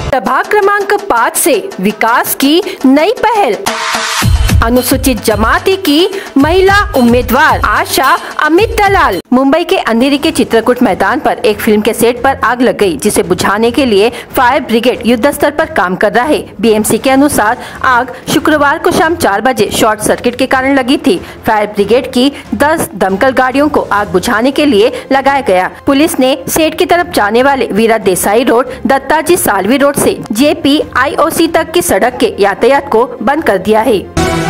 प्रभाग क्रमांक 5 से विकास की नई पहल। अनुसूचित जमाती की महिला उम्मीदवार आशा अमित दलाल। मुंबई के अंधेरी के चित्रकूट मैदान पर एक फिल्म के सेट पर आग लग गई, जिसे बुझाने के लिए फायर ब्रिगेड युद्ध स्तर पर काम कर रहा है। बीएमसी के अनुसार आग शुक्रवार को शाम 4 बजे शॉर्ट सर्किट के कारण लगी थी। फायर ब्रिगेड की 10 दमकल गाड़ियों को आग बुझाने के लिए लगाया गया। पुलिस ने सेट की तरफ जाने वाले वीरा देसाई रोड, दत्ताजी सालवी रोड से JPIOC तक की सड़क के यातायात को बंद कर दिया है।